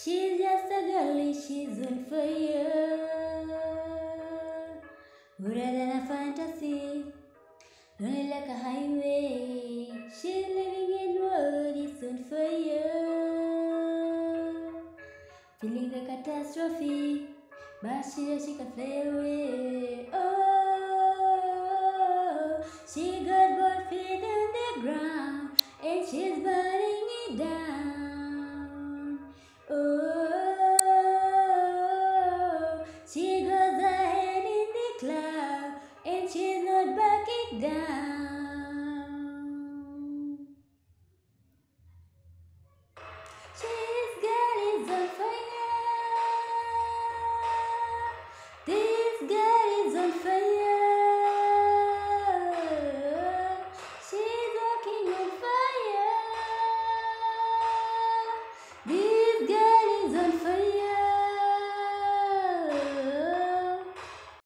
She's just a girlie, she's on fire. More than a fantasy, running like a highway. She's living in world, it's on fire. Feeling the catastrophe, but she knows she can fly away. Oh, she got both feet on the ground, and she's burning it down.